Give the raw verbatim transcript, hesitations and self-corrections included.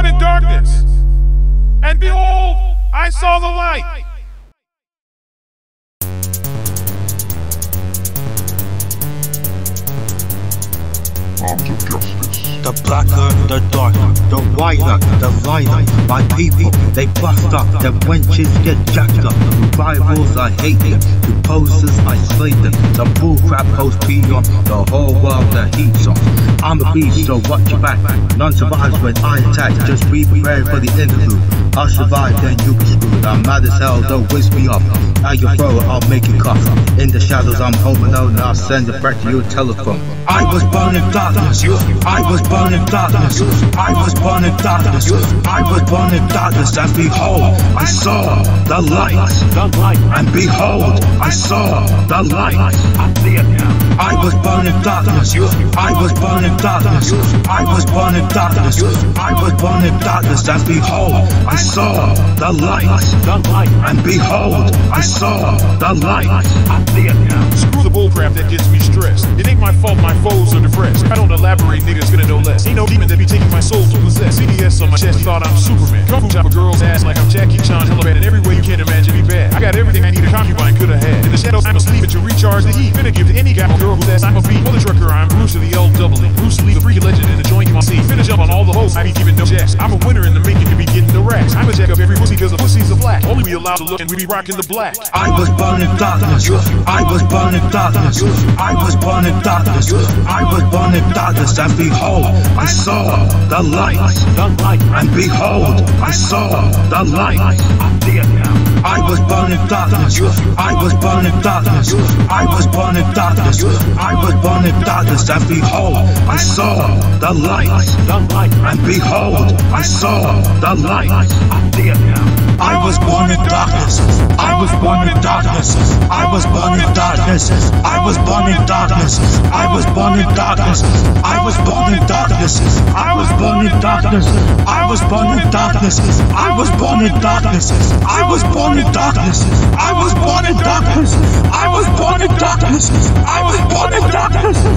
in darkness, and behold, I saw the light. Arms of justice. The blacker, the darker, the whiter, the lighter. My people, they bust up, them wenches get jacked up. To rivals, I hate them. To posters, I slay them. The bullcrap post be on, the whole world the heat's on. I'm a beast, so watch your back. None survives when I attack, just be prepared for the interlude. I'll survive, then you be screwed. I'm mad as hell, don't whisk me off. Now you throw it, I'll make it cough. In the shadows, I'm home alone, and I'll send it back to your telephone. I was born in darkness. I was born in darkness. I was born in darkness. I was born in darkness. And behold, I saw the light. And behold, I saw the light. I was born in darkness. I was born in darkness. I was born in darkness. I was born in darkness. And behold, I saw the light. And behold, I saw the light. Screw the bullcrap that gets me stressed. It ain't my fault my foes are depressed. I don't elaborate, niggas gonna know less. Ain't no demon that be taking my soul to possess. C D S on my chest, thought I'm Superman. Kung Fu chop a girl's ass like I'm Jackie Chan. Hella bad in every way you can't imagine me bad. I got everything I need a concubine could have had. In the shadows, I'm asleep to recharge the heat. Finna give to any guy or girl who's ass I'm a beat. For the trucker, I'm Bruce of the L double E. Bruce Lee, the freaky legend in the joint you want see. Finna jump on all the hoes, I be giving no jacks. I'm a winner in the making to be getting the racks. I'm a jack up every pussy cause the pussies are black. Only we allowed to look and we be rocking the black. I was born in darkness. I was born in darkness. I was born in darkness. I was born in darkness. And behold, I saw the light. And behold, I saw the light. I was born in darkness. I was born in darkness. I was born in darkness. I was born in darkness. And behold, I saw the light. And behold, I saw the light. I was born in darkness. I was born in darkness. I was born in darkness. I was born in darkness. I was born in darkness. I was born in darkness. I was born in darkness. I was born in darkness. I was born in darkness. I was born in darkness. I was born in darkness. I was born in darkness. I was born in darkness.